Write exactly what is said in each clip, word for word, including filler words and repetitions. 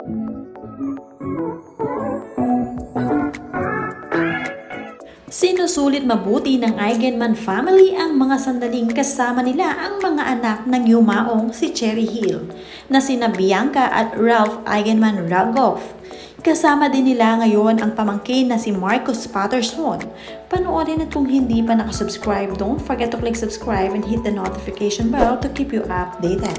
Sinusulit mabuti ng Eigenmann family ang mga sandaling kasama nila ang mga anak ng yumaong si Cherie Gil na sina Bianca at Ralph Eigenmann Ragoff. Kasama din nila ngayon ang pamangkin na si Marcos Patterson. Panoorin at kung hindi pa nakasubscribe, don't forget to click subscribe and hit the notification bell to keep you updated.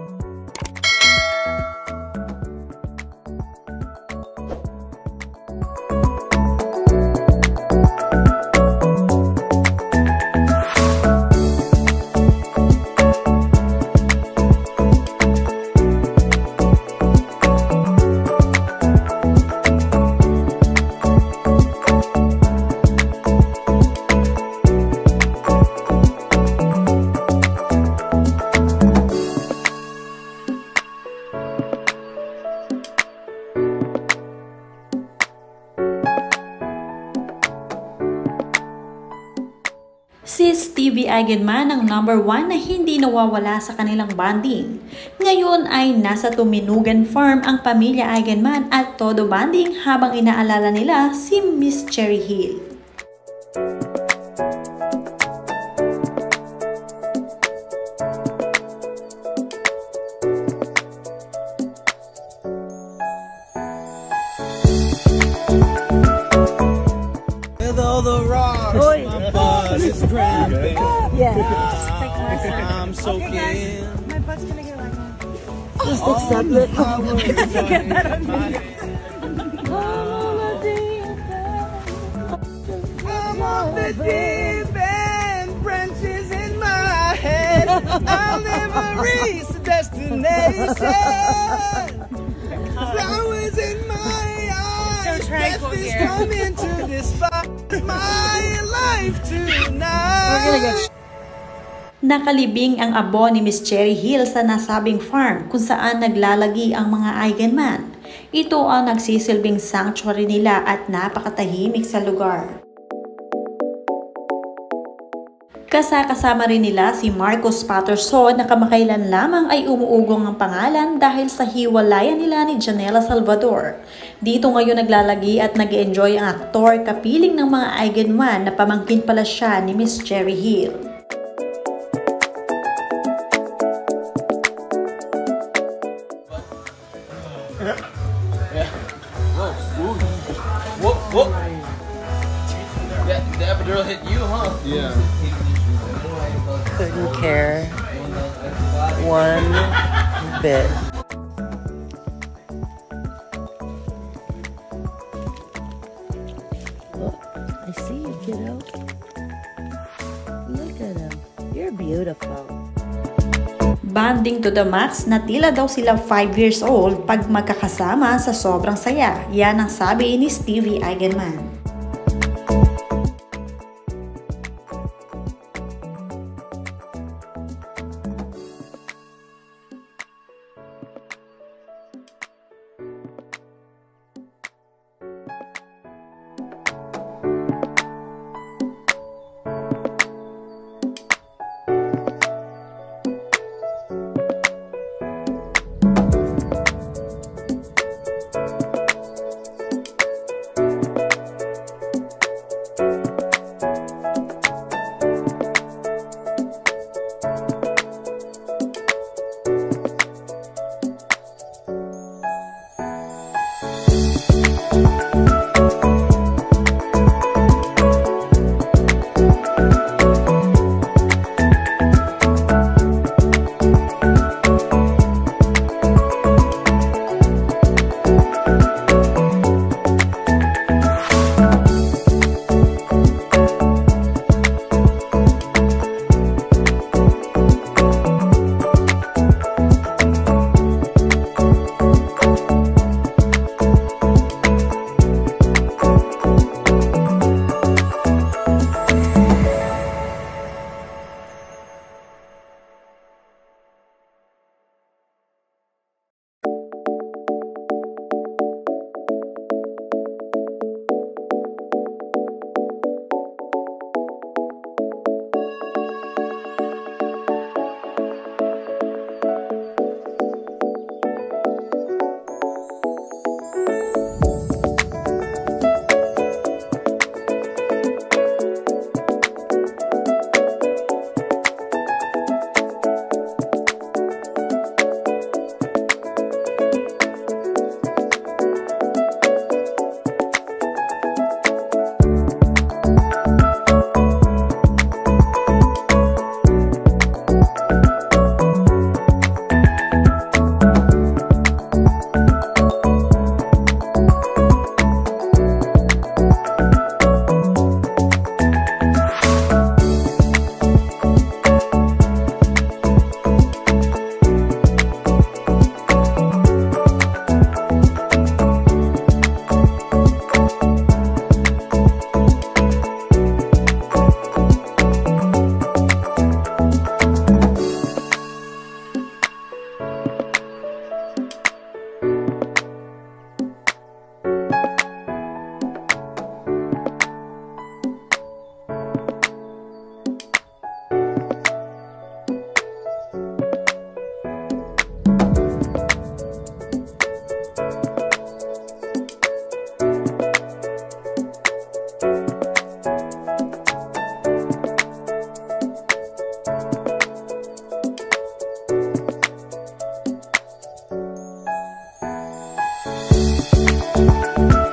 Si Stevie Eigenmann ang number one na hindi nawawala sa kanilang bonding. Ngayon ay nasa Tuminugan Farm ang pamilya Eigenmann at todo bonding habang inaalala nila si Miss Cherie Gil. With all the rocks, Oy. my butt is cramping. Yeah. I'm soaking. Okay, guys, my butt's gonna get like that. Just accept it. Get that on me. I'm on the deep end, branches in my head. I'll never reach the destination. Flowers in my eyes. Death is coming to this spot. My life tonight. Nakalibing ang abo ni Miss Cherie Gil sa nasabing farm kung saan naglalagi ang mga Eigenmann. Ito ang nagsisilbing sanctuary nila at napakatahimik sa lugar. Kasakasama rin nila si Marcos Patterson na kamakailan lamang ay umuugong ang pangalan dahil sa hiwalayan nila ni Janela Salvador. Dito ngayon naglalagi at nag-enjoy ang aktor kapiling ng mga Eigenmann na pamangkin pala siya ni Miss Cherie Gil. Whoop, whoop. That, the epidural hit you, huh? Yeah. Couldn't care one bit. Oh, I see you, kiddo. Look at him. You're beautiful. Bonding to the max na tila daw sila five years old pag magkakasama sa sobrang saya. Yan ang sabi ni Stevie Eigenmann. Thank you.